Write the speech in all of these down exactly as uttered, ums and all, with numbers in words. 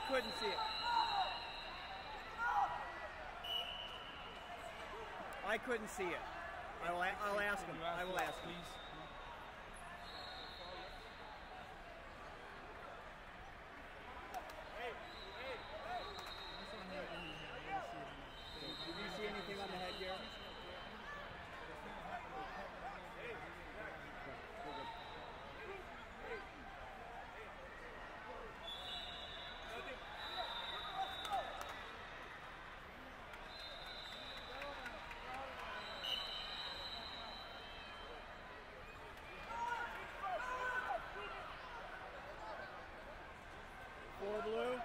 couldn't see it. I couldn't see it. I will, I'll ask him. I will ask him. Please. Did you see anything on the headgear? Four blue.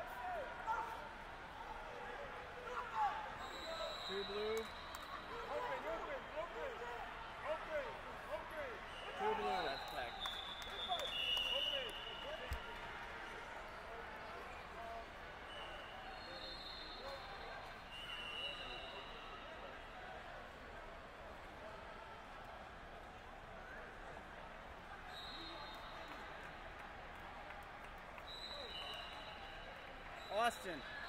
Two blue. Open, open, open, open, open. Two blue. That's back. Open. Austin.